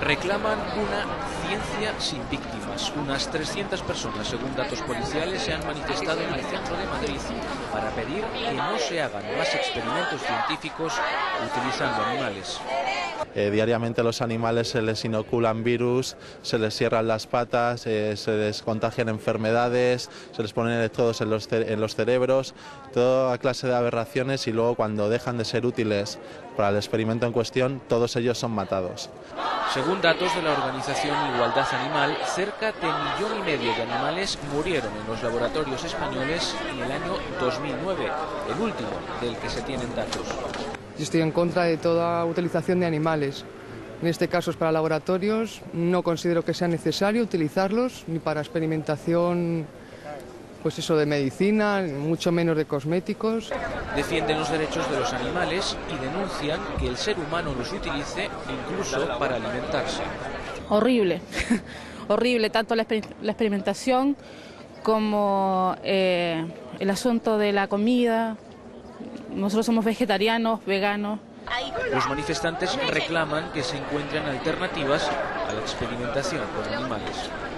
Reclaman una ciencia sin víctimas. Unas 300 personas, según datos policiales, se han manifestado en el centro de Madrid para pedir que no se hagan más experimentos científicos utilizando animales. Diariamente a los animales se les inoculan virus, se les cierran las patas, se les contagian enfermedades, se les ponen electrodos en los cerebros, toda clase de aberraciones, y luego cuando dejan de ser útiles para el experimento en cuestión, todos ellos son matados. Según datos de la organización Igualdad Animal, cerca de 1,5 millones de animales murieron en los laboratorios españoles en el año 2009, el último del que se tienen datos. Yo estoy en contra de toda utilización de animales. En este caso es para laboratorios, no considero que sea necesario utilizarlos ni para experimentación, pues eso, de medicina, mucho menos de cosméticos. Defienden los derechos de los animales y denuncian que el ser humano los utilice incluso para alimentarse. Horrible, horrible, tanto la experimentación como el asunto de la comida. Nosotros somos vegetarianos, veganos. Los manifestantes reclaman que se encuentren alternativas a la experimentación con animales.